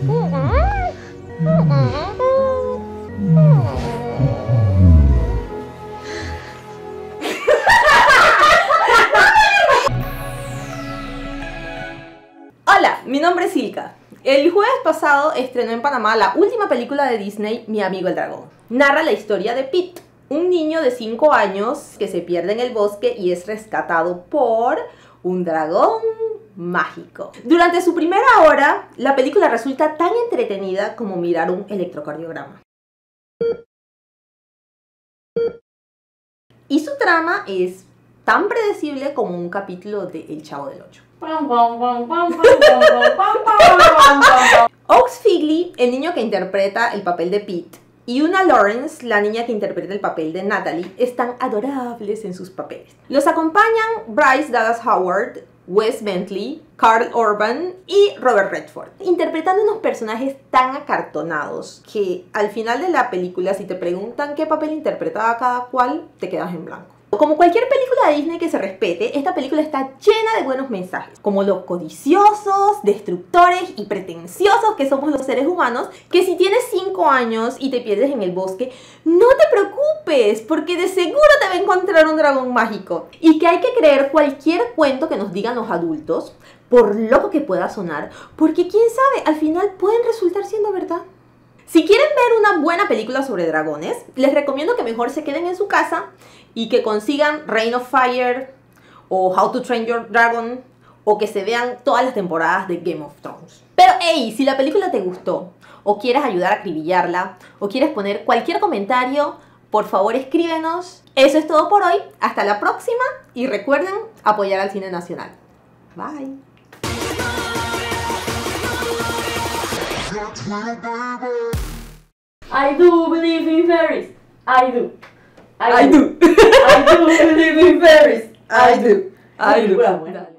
Hola, mi nombre es Silka. El jueves pasado estrenó en Panamá la última película de Disney, Mi amigo el dragón. Narra la historia de Pete, un niño de 5 años que se pierde en el bosque y es rescatado por un dragón mágico. Durante su primera hora, la película resulta tan entretenida como mirar un electrocardiograma. Y su trama es tan predecible como un capítulo de El Chavo del Ocho. Oaks Figley, el niño que interpreta el papel de Pete, y Una Lawrence, la niña que interpreta el papel de Natalie, están adorables en sus papeles. Los acompañan Bryce Dallas Howard, Wes Bentley, Karl Urban y Robert Redford, interpretando unos personajes tan acartonados que al final de la película, si te preguntan qué papel interpretaba cada cual, te quedas en blanco. Como cualquier película de Disney que se respete, esta película está llena de buenos mensajes, como lo codiciosos, destructores y pretenciosos que somos los seres humanos, que si tienes 5 años y te pierdes en el bosque, no te preocupes, porque de seguro te va a encontrar un dragón mágico. Y que hay que creer cualquier cuento que nos digan los adultos, por loco que pueda sonar, porque quién sabe, al final pueden resultar siendo verdad. Si quieren ver una buena película sobre dragones, les recomiendo que mejor se queden en su casa y que consigan Reign of Fire o How to Train Your Dragon o que se vean todas las temporadas de Game of Thrones. Pero hey, si la película te gustó o quieres ayudar a acribillarla o quieres poner cualquier comentario, por favor escríbenos. Eso es todo por hoy, hasta la próxima y recuerden apoyar al cine nacional. Bye. I do believe in fairies. I do. I do. I do believe in fairies. I do. I do.